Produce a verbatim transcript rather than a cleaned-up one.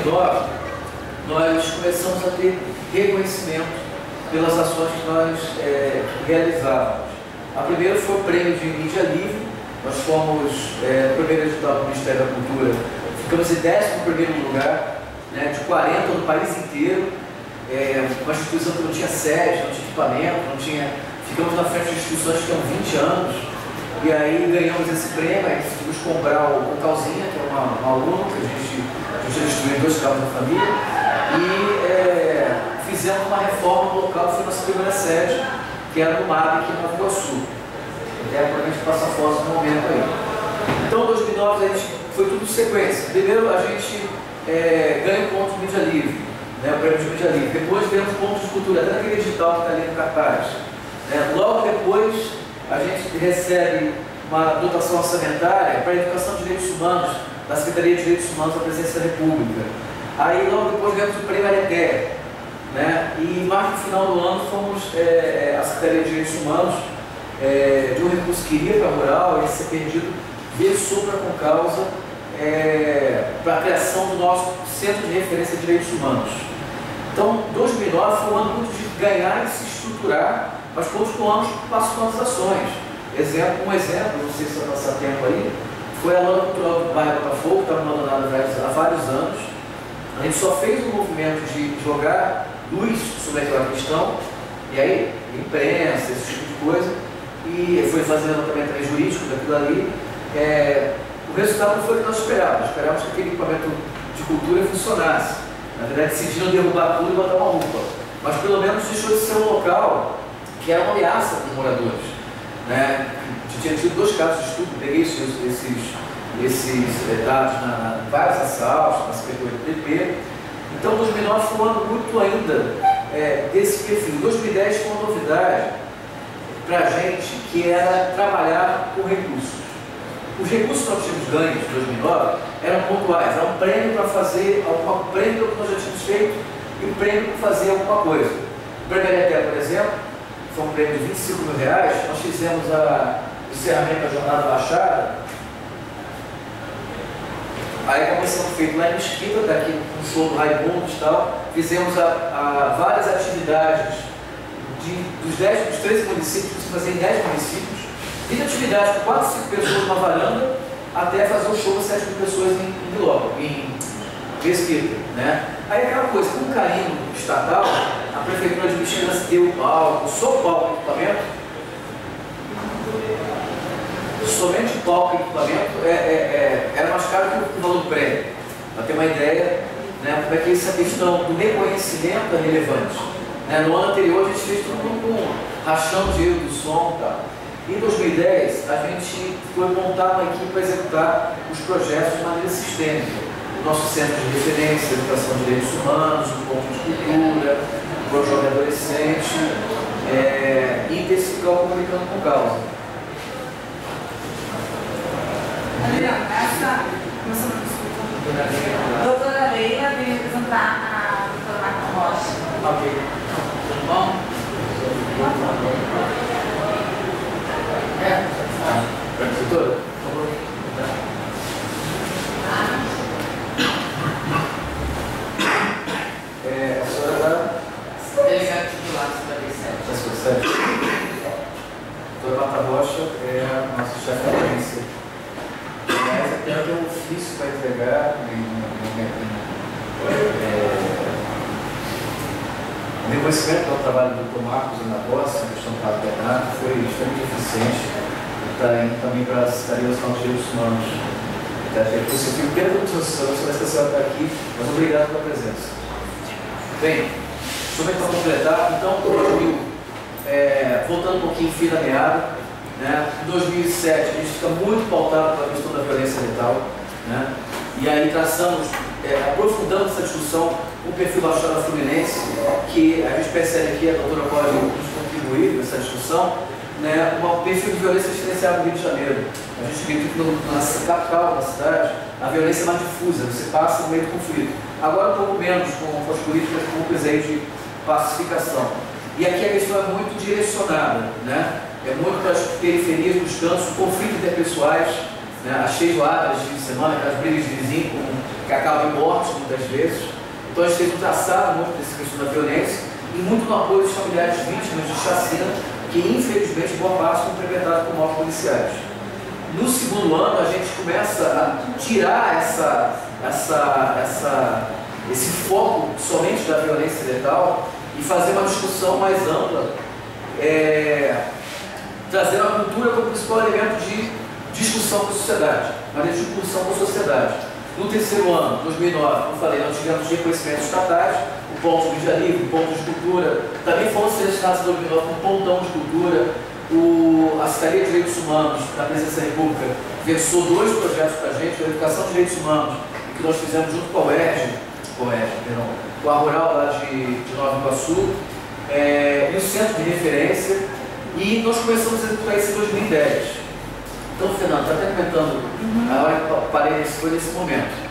e nove, nós começamos a ter reconhecimento pelas ações que nós é, realizávamos. A primeira foi o prêmio de mídia livre. Nós fomos é, o primeiro edital do Ministério da Cultura, ficamos em décimo primeiro lugar, né, de quarenta no país inteiro, é, uma instituição que não tinha sede, não tinha equipamento, não tinha... ficamos na frente de instituições que tinham vinte anos, e aí ganhamos esse prêmio, aí decidimos comprar o, o Calzinha, que é uma, uma aluna que a gente, a gente distribuiu dois carros da família, e é, fizemos uma reforma no local, foi nossa primeira sede, que era no M A B, aqui em Nova Iguaçu. Até provavelmente passa foto no momento aí. Então, em dois mil e nove, a gente foi tudo sequência. Primeiro, a gente é, ganha o ponto de mídia livre, né, o prêmio de mídia livre. Depois, ganhamos pontos de cultura, até naquele edital que está ali no cartaz. Né. Logo depois, a gente recebe uma dotação orçamentária para a educação de direitos humanos da Secretaria de Direitos Humanos da Presidência da República. Aí, logo depois, ganhamos o prêmio Areté, né, e mais no final do ano, fomos é, a Secretaria de Direitos Humanos É, de um recurso que iria para a rural, ia ser perdido, versou para com causa é, para a criação do nosso Centro de Referência de Direitos Humanos. Então, dois mil e nove foi um ano muito de ganhar e se estruturar, mas continuamos passo com as ações. Exemplo, um exemplo, não sei se vai passar tempo aí, foi a Lona Cultural do bairro Botafogo, que estava abandonada há vários anos. A gente só fez um movimento de jogar luz sobre aquela questão, e aí, imprensa, esse tipo de coisa, e foi fazer levantamento também jurídico daquilo ali. É, o resultado não foi o que nós esperávamos. Esperávamos que aquele equipamento de cultura funcionasse. Na verdade, decidiram derrubar tudo e botar uma roupa. Mas pelo menos deixou de ser um local que era uma ameaça para os moradores. Né? Tinha tido dois casos de estupro, peguei esses, esses, esses dados na, na vários assaltos, na Secretaria do P P. Então, dois mil e nove foi um ano muito ainda é, desse perfil. dois mil e dez foi uma novidade para a gente, que era trabalhar com recursos. Os recursos que nós tínhamos ganhos em dois mil e nove eram pontuais, era um prêmio para fazer alguma prêmio que nós já tínhamos feito e um prêmio para fazer alguma coisa. O prêmio Areté, por exemplo, foi um prêmio de vinte e cinco mil reais, nós fizemos a, o encerramento da Jornada Baixada, aí começamos feito lá em Mesquita, daqui com o show do Raimundo e tal, fizemos a, a várias atividades de, dos, dez, dos treze municípios, que se fazia em dez municípios, e de atividades com quatro, cinco pessoas numa varanda, até fazer um show com sete mil pessoas em, em Biló, em Mesquita, né? Aí aquela coisa, com o carinho estatal, a Prefeitura de Mexicana deu o palco, só o palco e equipamento, somente o palco e equipamento é, é, é, era mais caro que o valor do prêmio. Para ter uma ideia, né, como é que essa questão do reconhecimento é relevante. Né? No ano anterior a gente fez tudo com rachão de dinheiro do som e tal. Em dois mil e dez a gente foi montar uma equipe para executar os projetos de maneira sistêmica. O nosso centro de referência, educação de direitos humanos, o ponto de cultura, o projeto adolescente, é, e intensificar o comunicando com causa. Adriano, essa a doutora Leila veio apresentar a doutora Marta Rocha. Ok. Tudo bom? É? Ah, doutora? Por favor. É, a senhora está... Delegado titular cinquenta e sete. cinquenta e sete. Doutora Marta Rocha é a nossa chefe de agência. Aliás, até tem um ofício para entregar em, em, em, é, o reconhecimento do trabalho do doutor Marcos Anabossi, na questão do Cabo Bernardo, foi extremamente eficiente. Está indo também para a Secretaria dos Direitos Humanos. Eu fico pena da discussão, não sei se a senhora está aqui, mas obrigado pela presença. Bem, somente para completar, então, dois mil, é, voltando um pouquinho fim da meada, né, em dois mil e sete a gente fica muito pautado pela questão da violência letal, né, e aí traçamos, é, aprofundando essa discussão, o perfil da Baixada Fluminense, que a gente percebe que a doutora pode nos contribuir nessa discussão, né, um perfil de violência diferenciada no Rio de Janeiro. A gente acredita que no, na capital da cidade a violência é mais difusa, você passa no meio do conflito. Agora um pouco menos com as políticas públicas aí de pacificação. E aqui a questão é muito direcionada, né? É muito para as periferias dos campos, conflitos interpessoais, né? As feijoadas de semana, aquelas brigas de vizinho com que acaba em morte muitas vezes. Então a gente fez um traçado muito desse questão da violência e muito no apoio dos familiares vítimas de chacina, que infelizmente boa parte são implementados por mortes policiais. No segundo ano a gente começa a tirar essa, essa, essa, esse foco somente da violência letal e fazer uma discussão mais ampla, é, trazendo a cultura como principal elemento de discussão com a sociedade, mas de discussão com a sociedade. No terceiro ano, dois mil e nove, como falei, nós tivemos reconhecimentos estatais, o ponto de mídia livre, o ponto de cultura, também foram selecionados em dois mil e nove um pontão de cultura. O, a Secretaria de Direitos Humanos da Presidência da República versou dois projetos para a gente, a Educação de Direitos Humanos, que nós fizemos junto com a U E R J, com a, U E R J, perdão, com a Rural lá de, de Nova Iguaçu, é, e o Centro de Referência, e nós começamos a executar isso em dois mil e dez. Então, Fernando, está até comentando, uhum. A hora que eu parei, foi nesse momento.